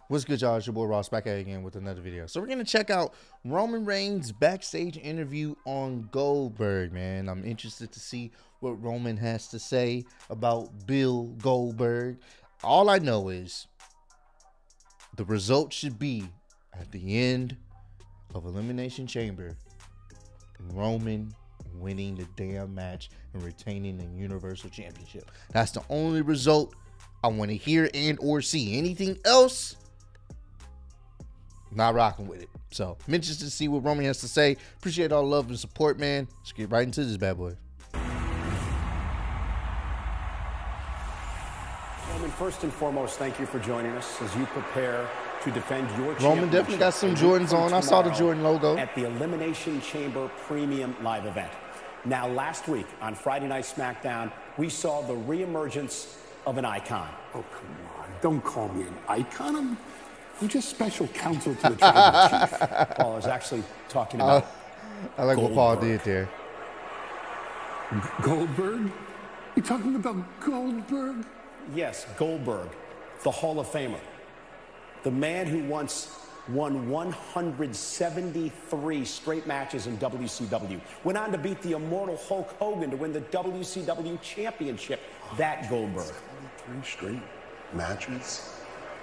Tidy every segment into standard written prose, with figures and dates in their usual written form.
What's good, y'all? It's your boy Ross back at it again with another video. So we're going to check out Roman Reigns' backstage interview on Goldberg, man. I'm interested to see what Roman has to say about Bill Goldberg. All I know is the result should be at the end of Elimination Chamber, Roman winning the damn match and retaining the Universal Championship. That's the only result I want to hear and or see. Anything else, not rocking with it. So I'm interested to see what Roman has to say. Appreciate all the love and support, man. Let's get right into this bad boy. Roman, first and foremost, thank you for joining us as you prepare to defend your championship. Roman definitely got some Jordans on. I saw the Jordan logo at the Elimination Chamber Premium Live event. Now, last week on Friday Night SmackDown, we saw the reemergence of an icon. Oh, come on. Don't call me an icon. I'm just special counsel to the tribal chief. Paul, I was actually talking about I like Goldberg. what Paul did there. Goldberg? You talking about Goldberg? Yes, Goldberg, the Hall of Famer. The man who once won 173 straight matches in WCW. Went on to beat the immortal Hulk Hogan to win the WCW Championship. That Goldberg. 3 straight matches?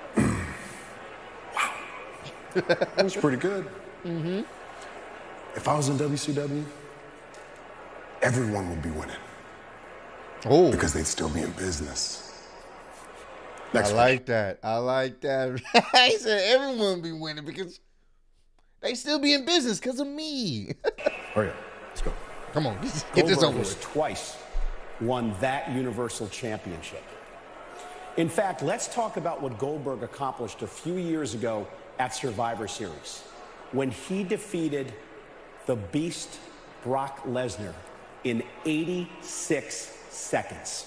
Wow. That was pretty good. Mm-hmm. If I was in WCW, everyone would be winning. Oh, Because they'd still be in business. I like that. I like that. He said everyone be winning because they still be in business because of me. Hurry up. Let's go. Come on, get this over Goldberg has with. twice won that Universal Championship. In fact, let's talk about what Goldberg accomplished a few years ago at Survivor Series when he defeated the Beast Brock Lesnar in 86 seconds.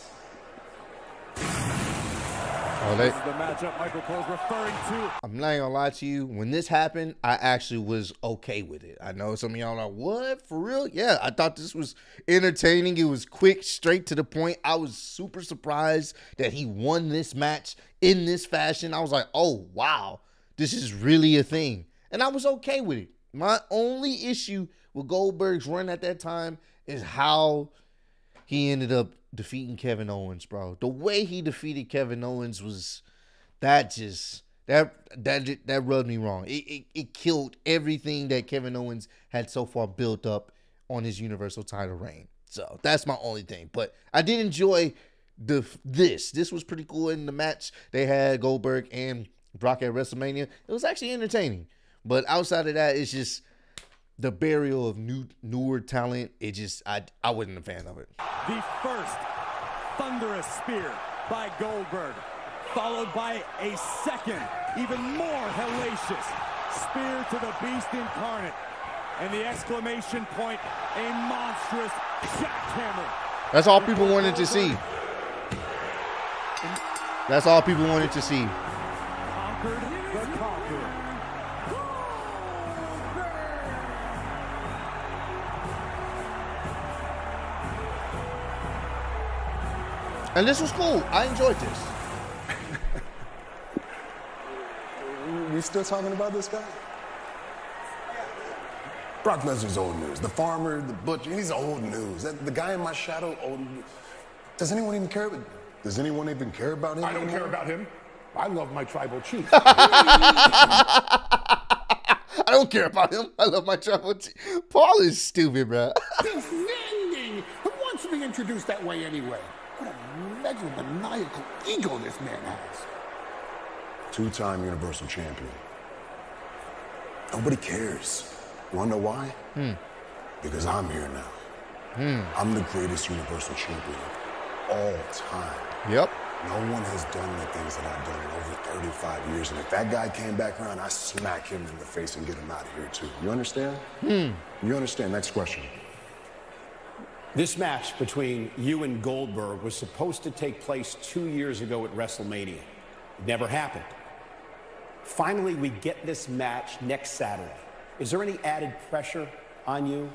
Oh, This is the matchup Michael Cole's referring to. I'm not gonna lie to you. When this happened, I actually was okay with it. I know some of y'all are like, what? For real? Yeah, I thought this was entertaining. It was quick, straight to the point. I was super surprised that he won this match in this fashion. I was like, oh, wow, this is really a thing. And I was okay with it. My only issue with Goldberg's run at that time is how he ended up defeating Kevin Owens, bro. The way he defeated Kevin Owens was that rubbed me wrong. It killed everything that Kevin Owens had so far built up on his Universal title reign. So that's my only thing. But I did enjoy this. This was pretty cool in the match they had Goldberg and Brock at WrestleMania. It was actually entertaining. But outside of that, it's just the burial of newer talent. It just I wasn't a fan of it. The first thunderous spear by Goldberg, followed by a second, even more hellacious spear to the Beast Incarnate. And the exclamation point, a monstrous jackhammer. That's all people wanted to see. That's all people wanted to see. Conquered the conqueror. And this was cool. I enjoyed this. We still talking about this guy? Brock Lesnar's old news. The farmer, the butcher, he's old news. The guy in my shadow, old news. Does anyone even care about him? Does anyone even care about him? I don't care about him. I love my tribal chief. I don't care about him. I love my tribal team. Paul is stupid, bro. Defending! Who wants to be introduced that way anyway? What a megalomaniacal ego this man has. 2-time Universal Champion. Nobody cares. You wanna know why? Because I'm here now. I'm the greatest Universal Champion of all time. Yep. No one has done the things that I've done in over 35 years. And if that guy came back around, I smack him in the face and get him out of here too. You understand? You understand? Next question. This match between you and Goldberg was supposed to take place 2 years ago at WrestleMania. It never happened. Finally, we get this match next Saturday. Is there any added pressure on you?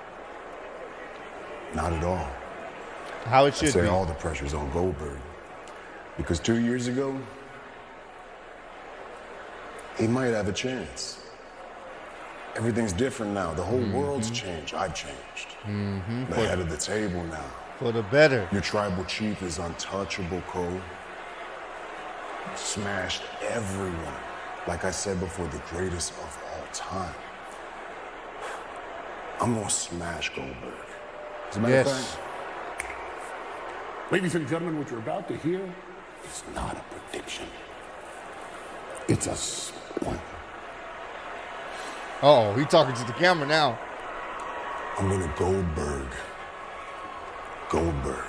Not at all. How it I'd should say be. all the pressure's on Goldberg. Because 2 years ago, he might have a chance. Everything's different now. The whole world's changed. I've changed. The head of the table now. For the better. Your tribal chief is untouchable, Cole. Smashed everyone. Like I said before, the greatest of all time. I'm gonna smash Goldberg. As a matter of fact, Ladies and gentlemen, what you're about to hear is not a prediction. It's a spoiler. Uh-oh, he talking to the camera now. I'm gonna Goldberg. Goldberg.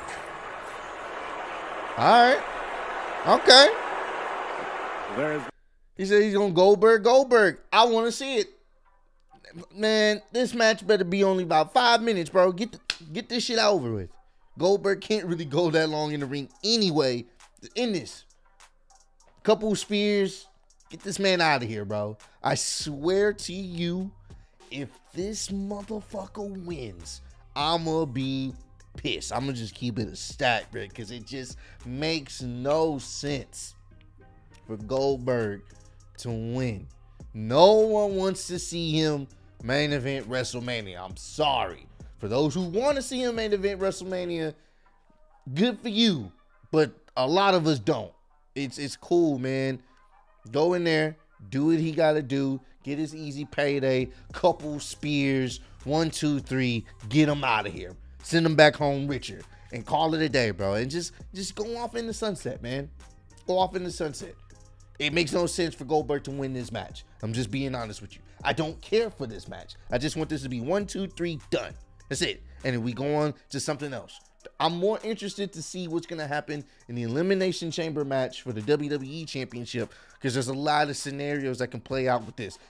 All right. Okay. There's He said he's going to Goldberg. I want to see it. Man, this match better be only about 5 minutes, bro. Get this shit over with. Goldberg can't really go that long in the ring anyway. In this. Couple spears. Get this man out of here, bro. I swear to you, if this motherfucker wins, I'ma be pissed. I'm gonna just keep it a stat, bro, because it just makes no sense for Goldberg to win. No one wants to see him main event WrestleMania. I'm sorry. For those who want to see him main event WrestleMania, good for you. But a lot of us don't. It's cool, man. Go in there, do what he gotta do, get his easy payday, couple spears, 1, 2, 3, get him out of here. Send him back home richer and call it a day, bro. And just go off in the sunset, man. Go off in the sunset. It makes no sense for Goldberg to win this match. I'm just being honest with you. I don't care for this match. I just want this to be 1, 2, 3, done. That's it. And then we go on to something else. I'm more interested to see what's going to happen in the Elimination Chamber match for the WWE Championship, because there's a lot of scenarios that can play out with this.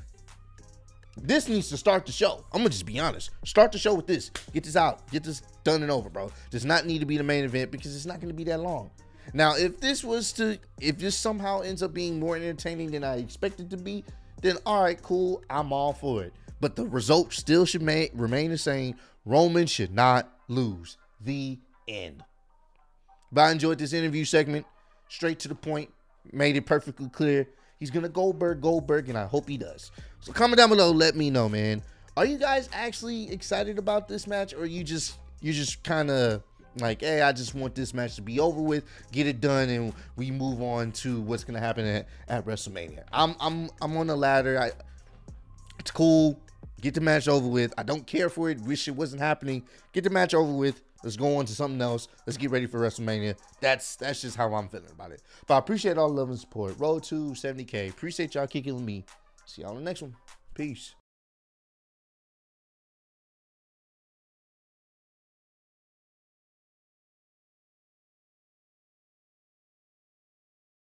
This needs to start the show. I'm going to just be honest. Start the show with this. Get this out. Get this done and over, bro. Does not need to be the main event because it's not going to be that long. Now, if this somehow ends up being more entertaining than I expected to be, then all right, cool. I'm all for it. But the result still should remain the same. Roman should not lose. The end. But I enjoyed this interview segment. Straight to the point. Made it perfectly clear. He's going to Goldberg, and I hope he does. So comment down below. Let me know, man. Are you guys actually excited about this match, or you just kind of like, hey, I just want this match to be over with, get it done, and we move on to what's going to happen at WrestleMania? I'm on the latter. It's cool. Get the match over with. I don't care for it. Wish it wasn't happening. Get the match over with. Let's go on to something else. Let's get ready for WrestleMania. That's just how I'm feeling about it. But I appreciate all the love and support. Road to 70K. Appreciate y'all kicking with me. See y'all on the next one. Peace.